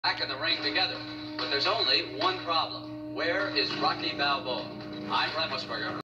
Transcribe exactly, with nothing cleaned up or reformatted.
back in the ring together. But there's only one problem. Where is Rocky Balboa? I'm Brent Musburger.